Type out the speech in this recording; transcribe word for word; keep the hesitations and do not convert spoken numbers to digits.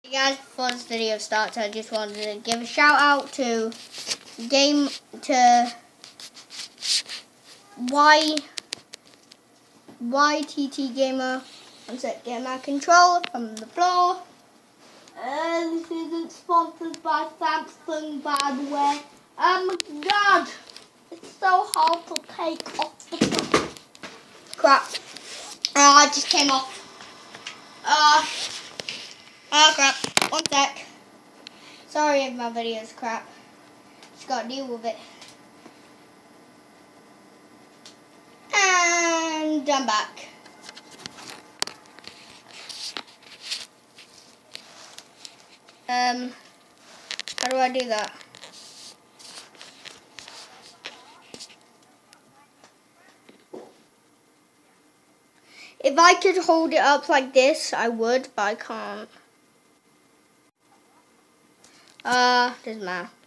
Hey guys, before this video starts, I just wanted to give a shout out to game to Y Y T T Gamer. One sec, get my controller from the floor. Uh, this isn't sponsored by Samsung, by the way. Oh my god, it's so hard to take off the top. Crap. Oh, it just came off. Uh, oh crap. One sec. Sorry if my video's crap. Just gotta deal with it. And I'm back. Um, how do I do that? If I could hold it up like this, I would, but I can't. Uh, doesn't matter.